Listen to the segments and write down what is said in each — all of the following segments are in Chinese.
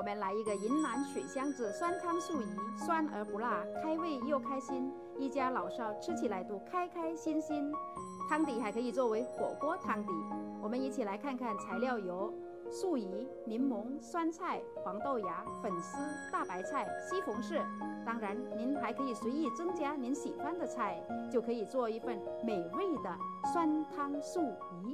们来一个云南水乡子酸汤素鱼，酸而不辣，开胃又开心，一家老少吃起来都开开心心。汤底还可以作为火锅汤底。我们一起来看看材料有素鱼、柠檬、酸菜、黄豆芽、粉丝、大白菜、西红柿。当然，您还可以随意增加您喜欢的菜，就可以做一份美味的酸汤素鱼。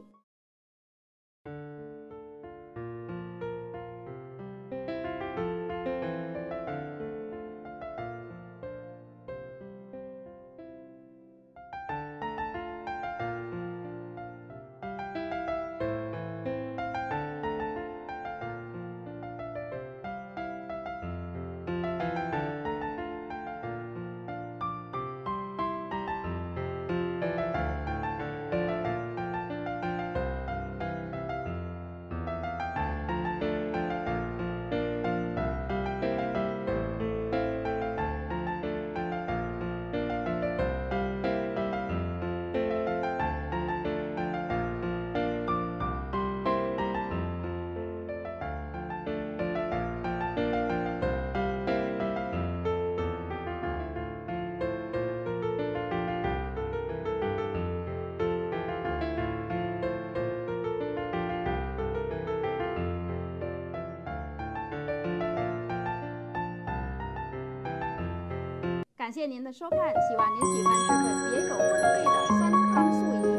感谢您的收看，希望您喜欢这份别有风味的酸汤素鱼。